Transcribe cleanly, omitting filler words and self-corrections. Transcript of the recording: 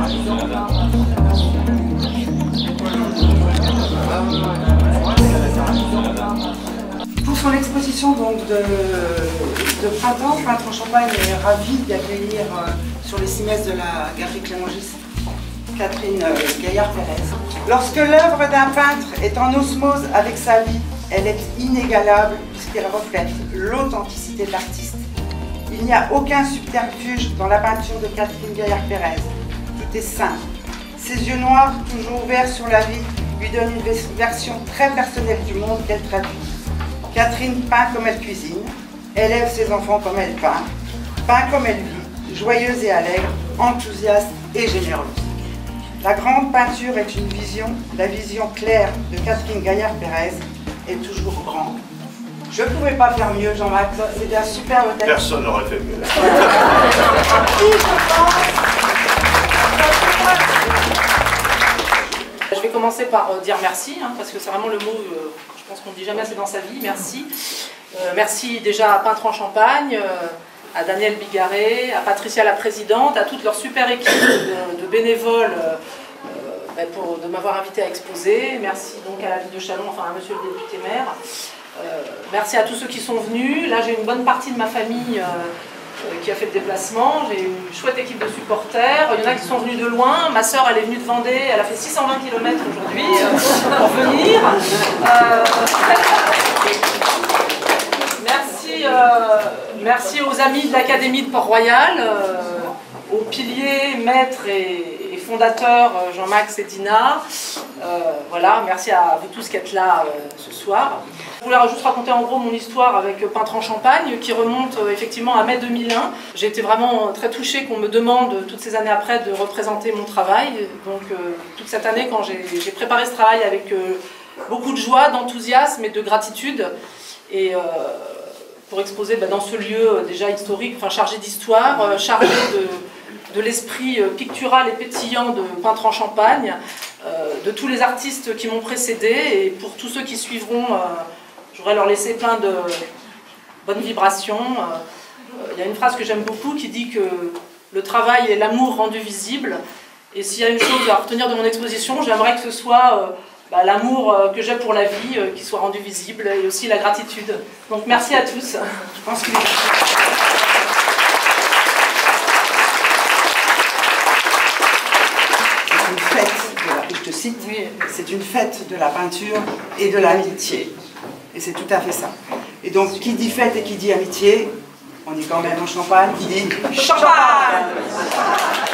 Pour son exposition donc, de printemps, Peintre en Champagne est ravi d'accueillir sur les 6 messes de la Galerie Clément-Gis Catherine Gaillard-Pérez. Lorsque l'œuvre d'un peintre est en osmose avec sa vie, elle est inégalable puisqu'elle reflète l'authenticité de l'artiste. Il n'y a aucun subterfuge dans la peinture de Catherine Gaillard-Pérez. Tout est simple. Ses yeux noirs, toujours ouverts sur la vie, lui donnent une version très personnelle du monde qu'elle traduit. Catherine peint comme elle cuisine, élève ses enfants comme elle peint comme elle vit, joyeuse et allègre, enthousiaste et généreuse. La grande peinture est une vision, la vision claire de Catherine Gaillard-Pérez est toujours grande. Je ne pouvais pas faire mieux, Jean-Max, c'était un superbe texte. Personne n'aurait fait mieux. Je vais commencer par dire merci, parce que c'est vraiment le mot, je pense qu'on ne dit jamais assez dans sa vie, merci. Merci déjà à Peintre en Champagne, à Daniel Bigarré, à Patricia la présidente, à toute leur super équipe de bénévoles de m'avoir invité à exposer. Merci donc à la ville de Châlons, enfin à monsieur le député maire. Merci à tous ceux qui sont venus. Là j'ai une bonne partie de ma famille qui a fait le déplacement. J'ai une chouette équipe de supporters. Il y en a qui sont venus de loin. Ma soeur elle est venue de Vendée, elle a fait 620 km aujourd'hui pour venir. Merci aux amis de l'Académie de Port-Royal, aux piliers, maîtres et fondateurs Jean-Max et Dina. Voilà, merci à vous tous qui êtes là ce soir. Je voulais juste raconter en gros mon histoire avec Peintre en Champagne qui remonte effectivement à mai 2001. J'ai été vraiment très touchée qu'on me demande toutes ces années après de représenter mon travail. Donc toute cette année quand j'ai préparé ce travail avec beaucoup de joie, d'enthousiasme et de gratitude. Et pour exposer dans ce lieu déjà historique, enfin chargé d'histoire, chargé de l'esprit pictural et pétillant de Peintre en Champagne, de tous les artistes qui m'ont précédé, et pour tous ceux qui suivront, je voudrais leur laisser plein de bonnes vibrations. Il y a une phrase que j'aime beaucoup qui dit que le travail est l'amour rendu visible, et s'il y a une chose à retenir de mon exposition, j'aimerais que ce soit l'amour que j'ai pour la vie qui soit rendu visible, et aussi la gratitude. Donc merci à tous. Je pense qu'il je te cite, c'est une fête de la peinture et de l'amitié. Et c'est tout à fait ça. Et donc, qui dit fête et qui dit amitié, on est quand même en Champagne, qui dit Champagne!